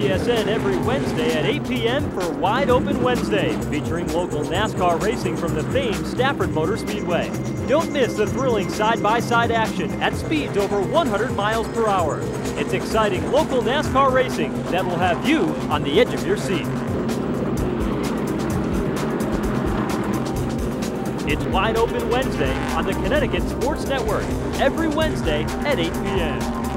WGSN every Wednesday at 8 p.m. for Wide Open Wednesday, featuring local NASCAR racing from the famed Stafford Motor Speedway. Don't miss the thrilling side-by-side action at speeds over 100 miles per hour. It's exciting local NASCAR racing that will have you on the edge of your seat. It's Wide Open Wednesday on the Connecticut Sports Network, every Wednesday at 8 p.m.